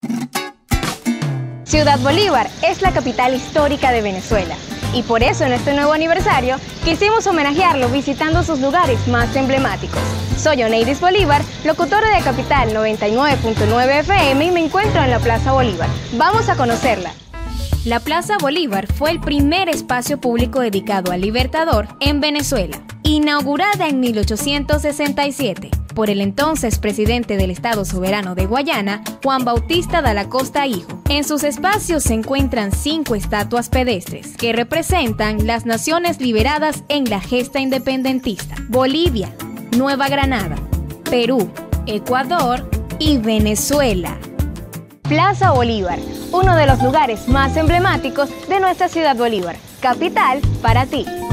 Ciudad Bolívar es la capital histórica de Venezuela y por eso en este nuevo aniversario quisimos homenajearlo visitando sus lugares más emblemáticos. Soy Oneidis Bolívar, locutora de Capital 99.9 FM y me encuentro en la Plaza Bolívar. Vamos a conocerla. La Plaza Bolívar fue el primer espacio público dedicado al Libertador en Venezuela, inaugurada en 1867 por el entonces presidente del Estado Soberano de Guayana, Juan Bautista Dalla Costa Hijo. En sus espacios se encuentran 5 estatuas pedestres que representan las naciones liberadas en la gesta independentista: Bolivia, Nueva Granada, Perú, Ecuador y Venezuela. Plaza Bolívar, uno de los lugares más emblemáticos de nuestra ciudad Bolívar, capital para ti.